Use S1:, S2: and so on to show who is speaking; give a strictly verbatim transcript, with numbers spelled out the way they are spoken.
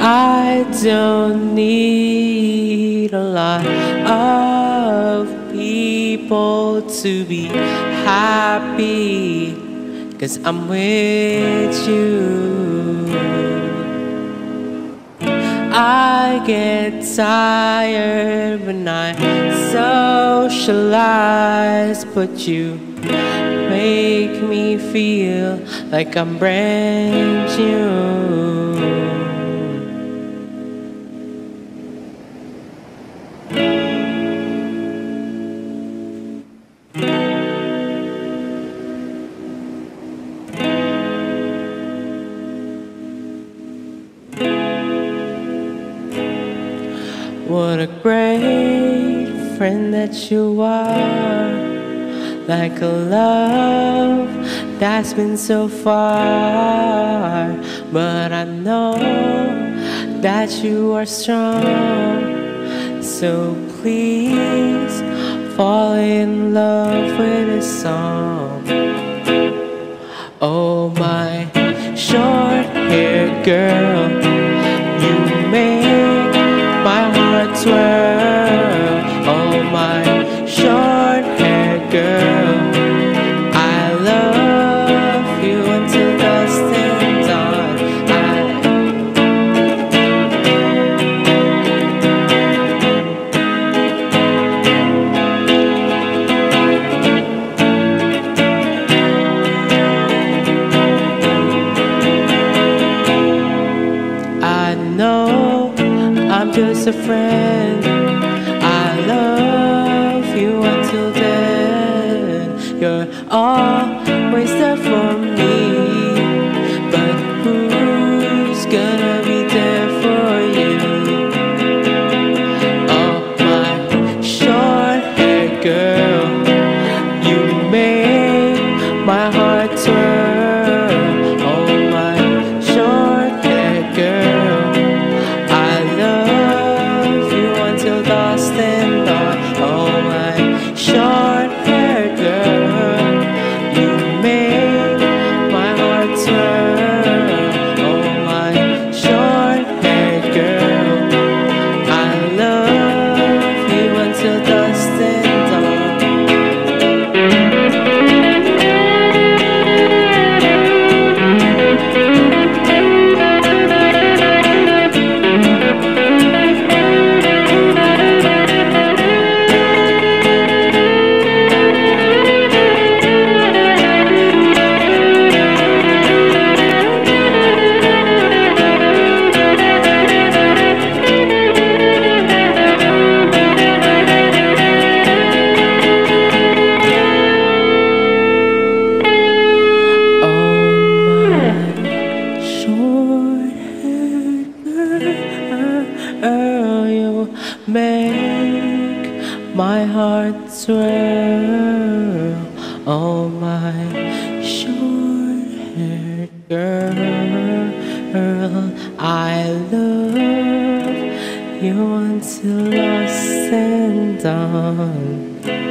S1: I don't need a lot of people to be happy, 'cause I'm with you. I get tired when I socialize, but you make me feel like I'm brand new. What a great friend that you are, like a love that's been so far. But I know that you are strong, so please fall in love with a song. Oh, my short-haired girl, you make my heart swirl. Oh, my short-haired girl, I love you until dusk and dawn. I know I'm just a friend. I love you until then. You're always there for me, but who's gonna be there for you? Oh, my short-haired girl, you make my heart twirl. Oh, my short-haired girl, I love you until dusk and dawn. Oh, my short-haired girl, you make my heart swirl. Oh, my short-haired girl, I love you until dusk and dawn. Girl, you make my heart swirl. Oh, my short-haired girl, I love you until dusk and dawn.